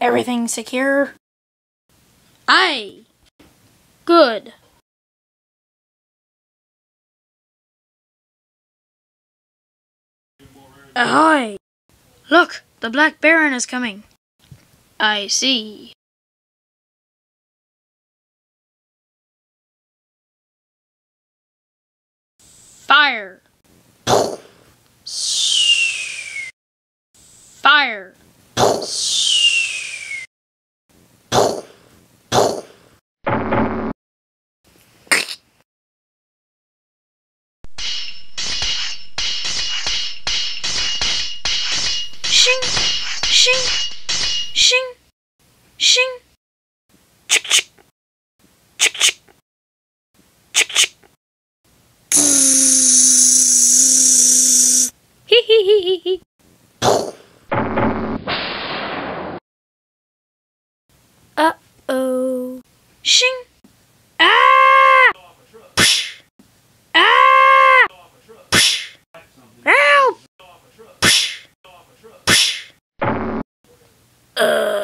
Everything secure? Aye. Good. Ahoy! Look, the Black Baron is coming. I see. Fire! Fire! Shing! Shing! Shing! Shing! Chick chick! Chick chick! Chick chick! Hee hee hee hee hee! Uh-oh! Shing! Ah! Psh! Ah! Psh! Help! Psh! Psh!